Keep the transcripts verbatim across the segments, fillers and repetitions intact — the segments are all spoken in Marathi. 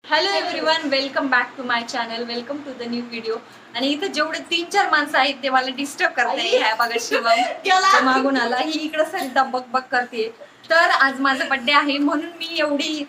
Hello everyone, welcome back to my channel. Welcome to the new video. आणि इथं जेवढे तीन चार माणसं आहेत ते मला डिस्टर्ब करताय. ह्या बघा शिवम मागून आला, ही इकडे सरिता बक बक करते. तर आज माझा बर्थडे आहे म्हणून मी एवढी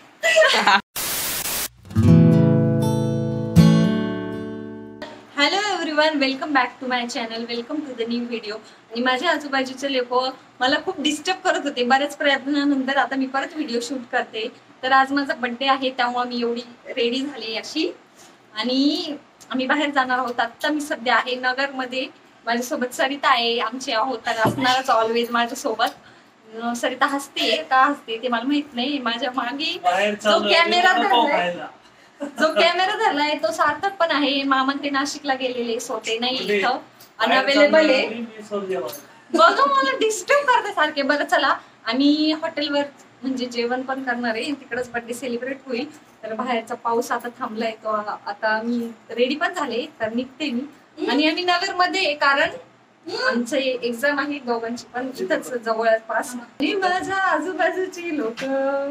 hello everyone, welcome back to my channel. Welcome to the new video. आणि माझ्या आजूबाजूचे लोक मला खूप डिस्टर्ब करत होते. बऱ्याच प्रयत्नानंतर आता मी परत व्हिडिओ शूट करते. तर आज माझा बर्थडे आहे त्यामुळे मी एवढी रेडी झाली अशी. आणि आम्ही बाहेर जाणार आहोत. आता मी सध्या आहे नगरमध्ये. माझ्यासोबत सरिता आहे, आमची आहोत तर असणारच ऑलवेज माझ्यासोबत. सरिता हसते का हसते ते मला माहित नाही. माझ्या मागे जो कॅमेरा धरलाय जो कॅमेरा धरलाय तो सार्थक पण आहे. मामा ते नाशिकला गेलेले, सोते नाही इथं अनअवेलेबल आहे. बघा मला डिस्टर्ब करते सारखे. बरं चला, आम्ही हॉटेलवर म्हणजे जेवण पण करणार आहे, तिकडेच बर्थडे सेलिब्रेट होईल. तर बाहेरचा पाऊस आता थांबलाय, तो आता मी रेडी पण झाले तर निघते मी. आणि आम्ही नगरमध्ये, कारण आमचं एक्झाम आहे दोघांची पण इथंच जवळपास. आणि माझ्या आजूबाजूची लोक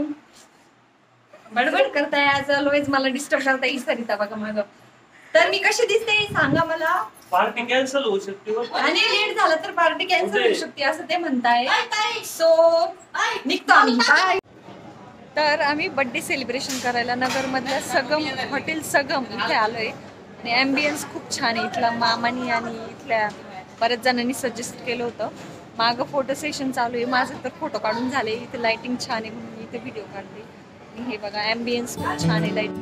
बडबड करताय आज, ऑलवेज मला डिस्टर्ब करताय. सरिता बघा माझं. तर मी कशी दिसते सांगा मला. पार्टी कॅन्सल होऊ शकते आणि लेट झाला तर पार्टी कॅन्सल होऊ शकते असं ते म्हणताय. सो निघतो आम्ही. बाय. तर आम्ही बर्थडे सेलिब्रेशन करायला नगर मधल्या सगम हॉटेल सगम इथे आलोय. आणि अँबियन्स खूप छान आहे इथला. मामानी आणि इथल्या बऱ्याच जणांनी सजेस्ट केलं होतं. मागं फोटो सेशन चालू आहे. माझं तर फोटो काढून झाले. इथे लाइटिंग छान आहे म्हणून मी इथे व्हिडिओ काढते. हे बघा अँबियन्स खूप छान आहे. लाईट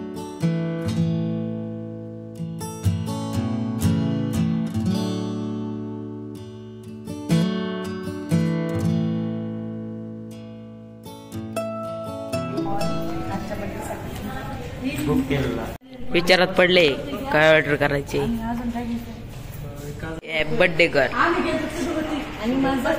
विचारात पडले काय ऑर्डर करायचे. बर्थडे कर. आणि माझा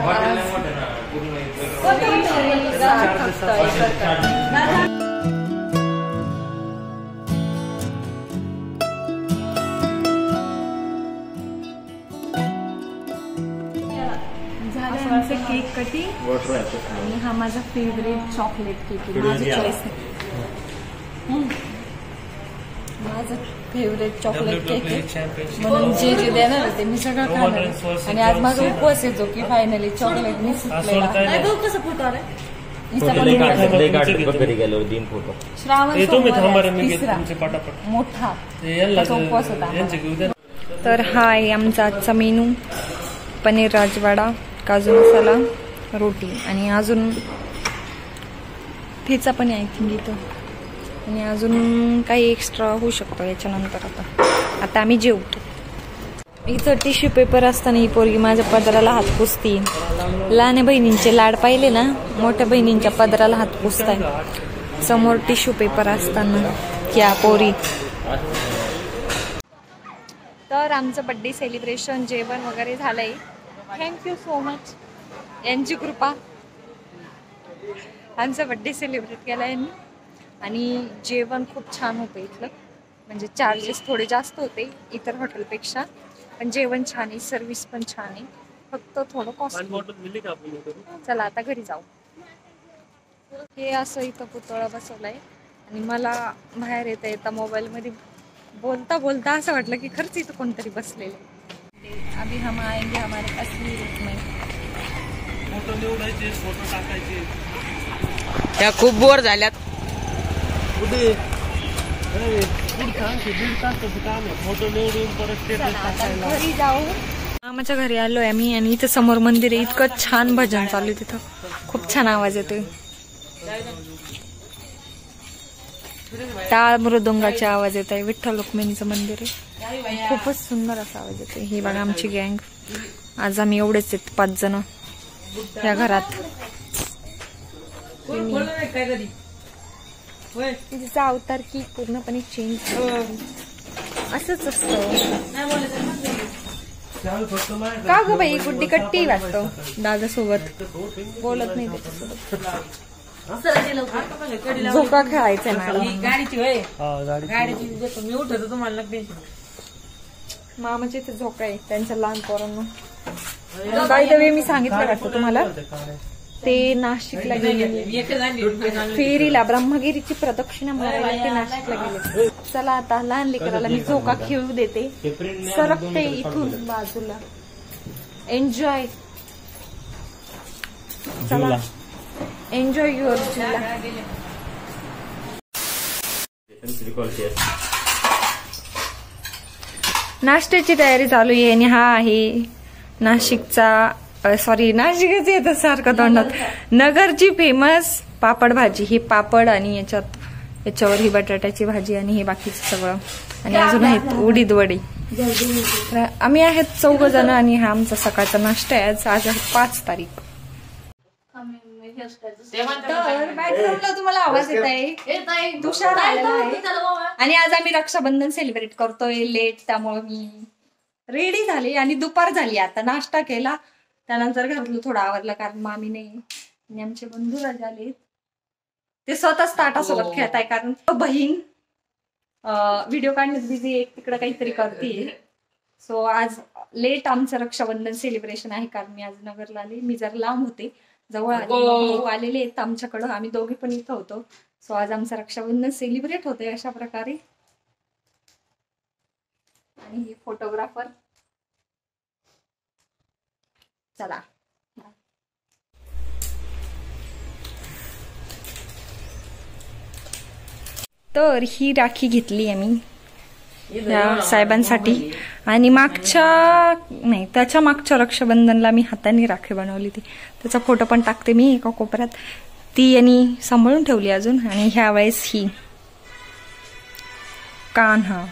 केक कटिंग. आणि हा माझा फेवरेट चॉकलेट केक आहे. माझी चॉईस माझं फेवरेट चॉकलेट केक आहे म्हणून जे जे देणार होते मी सगळं खाणार. आणि आज माझा उपवास येतो की फायनली चॉकलेट मी सुटलेला. कसं फोटो आलाय मोठा उपवास होता. तर हा आहे आमचा आजचा मेनू. पनीर राजवाडा, काजू मसाला, रोटी आणि अजून ठेचा पण आहे थिंग इथं. आणि अजून काही एक्स्ट्रा होऊ शकतो याच्यानंतर. आता आता आम्ही जेवतो. इथं टिश्यू पेपर असताना ही पोरगी माझ्या पदराला हात पुसती. लहान बहिणींचे लाड पाहिले ना, मोठ्या बहिणींच्या पदराला हात पुसताय समोर टिश्यू पेपर असताना क्या पोरी. तर आमचं बर्थडे सेलिब्रेशन जेवण वगैरे झालंय. थँक्यू सो मच, यांची कृपा. आमचा बर्थडे सेलिब्रेट केला यांनी. आणि जेवण खूप छान होतं इथलं. म्हणजे चार्जेस थोडे जास्त होते इतर हॉटेलपेक्षा, पण जेवण छान आहे, सर्व्हिस पण छान आहे, फक्त थोडं कॉस्टली. चला आता घरी जाऊ. हे असं इथं पुतळा बसवलाय. आणि मला बाहेर येता येता मोबाईलमध्ये बोलता बोलता असं वाटलं की खरंच इथं कोणतरी बसलेलं आहे. अभी हम आएंगे हमारे असली रूप में. फोटो निवडायचे, फोटो टाकायचे. त्या खूप बोर झाल्यात. घरी जाऊ. मामाच्या घरी आलोय आम्ही. आणि इथं समोर मंदिर आहे. इतकं छान भजन चालू आहे तिथं. खूप छान आवाज येतोय. टाळ मृदुंगाचे आवाज येत आहे. विठ्ठल रुक्मिणीचं मंदिर आहे. खूपच सुंदर असा आवाज येतोय. ही बघा आमची गँग. आज आम्ही एवढेच आहेत, पाच जण या घरात. तिचा अवतार की पूर्णपणे चेंज असंच असतं का ग बाई. गुड्डी कट्टी वाटतं दादा सोबत, बोलत नाही त्याच्यासोबत. झोका खेळायचा गाडीची होय. गाडीची मी उठवतो तुम्हाला. मामाचे इथे झोका आहे त्यांच्या लहान पोरांना. बाय द वे मी सांगितलं वाटतं तुम्हाला ते नाशिकला गेले फेरीला, ब्रह्मगिरीची प्रदक्षिणा मारायला ते नाशिकला गेले. चला आता लहान लेकराला मी झोका खेळू देते, सरकते इथून बाजूला. एन्जॉय, चला एन्जॉय युअर झुला. नाश्त्याची तयारी चालू आहे आणि हा आहे नाशिकचा, सॉरी नाशिकच येतं सारखं तोंडात, नगरची फेमस पापड भाजी. ही पापड आणि याच्यात याच्यावर ही बटाट्याची भाजी आणि हे बाकीचं सगळं, आणि अजून आहेत उडीद वडी. आम्ही आहेत चौघ जण आणि हा आमचा सकाळचा नाश्ता आहे. आज आज आहे पाच तारीख. तर बॅकग्राऊंडला तुम्हाला आवाज येत आहे, तुषार आलेला आहे आणि आज आम्ही रक्षाबंधन सेलिब्रेट करतोय लेट, त्यामुळे मी रेडी झाली आणि दुपार झाली. आता नाश्ता केला, त्यानंतर घरातलं थोडं आवरलं कारण मामी नाही आणि आमचे बंधू राजा आले, ते स्वतःच ताटासोबत खेळत आहे कारण बहीण व्हिडिओ काढण्यात बिझी, एक तिकडं काहीतरी करते. सो आज लेट आमचं रक्षाबंधन सेलिब्रेशन आहे कारण मी आज नगरला आले. मी जर लांब होते, जवळ आले, भाऊ आलेले आहेत आमच्याकडं, आम्ही दोघे पण इथं होतो. सो आज आमचं रक्षाबंधन सेलिब्रेट होतंय अशा प्रकारे. आणि हे फोटोग्राफर, चला तर ही राखी घेतली आम्ही या साहेबांसाठी आणि मागच्या नाही त्याच्या मागच्या रक्षाबंधनला मी हाताने राखी बनवली ती, त्याचा फोटो पण टाकते मी एका कोपऱ्यात. ती यांनी सांभाळून ठेवली अजून. आणि ह्या वेळेस ही कान्हा,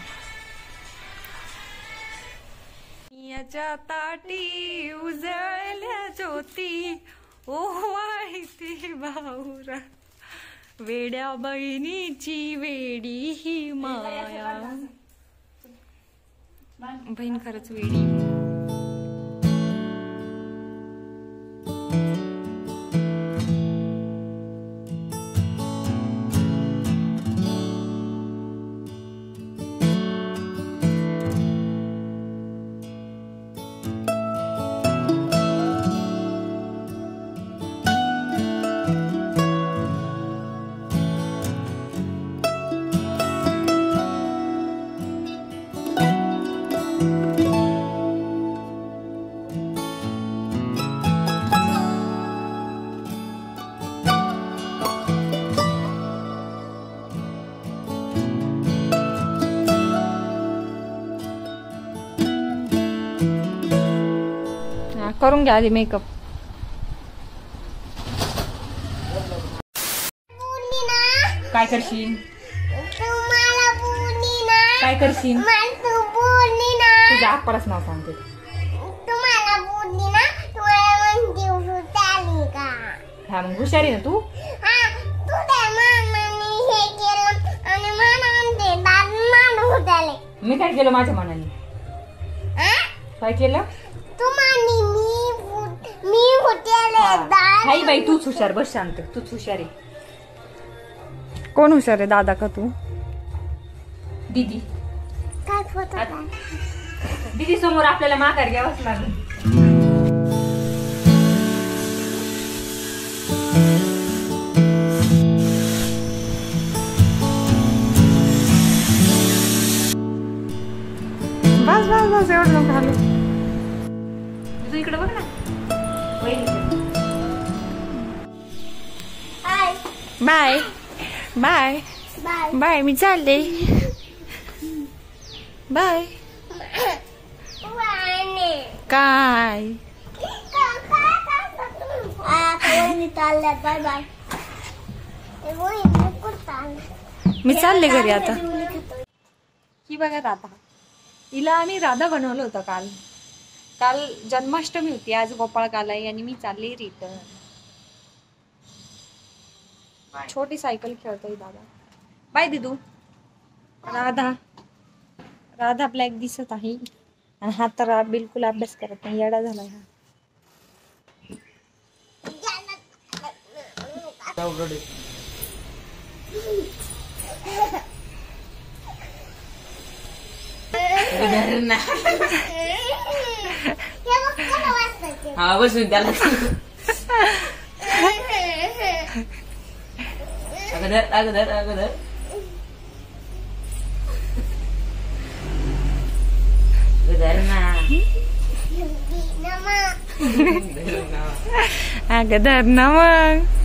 याच्या ताटी उजळल्या ज्योती ओवाळते भाऊरा, वेड्या बहिणीची वेडी ही माया. बहीण खरंच वेडी. करून घ्या आधी मेकअप. काय करशील, काय करशील, तुझ्या आप्पालाच नाव सांगते. हा मग हुशारी ना तू. मी काय केलं माझ्या मनाने, काय केलं हाई बाई, तूच हुशार, बस शांत, तूच हुशार आहे. कोण हुशार आहे, दादा का तू? दीदी. दीदी समोर आपल्याला माघार घ्यावंच लागेल. बस बस बस एवढं नको घालू. तू इकडे बघ ना. बाय बाय बाय, मी चालले. बाय. काय मी चालले घरी आता. ही बघा राधा, हिला आम्ही राधा बनवलं होतं काल. काल जन्माष्टमी होती, आज गोपाळकाला आहे आणि मी चालले रिटर्न. छोटी सायकल खेळतोय दादा. बाय दिदू. राधा राधा ब्लॅक दिसत आहे आणि हा तर बिलकुल अभ्यास करत नाही, येडा झाला हा. हा बसून त्याला अगोदर अगोदर अगोदर अगोदर ना अगं धर ना मग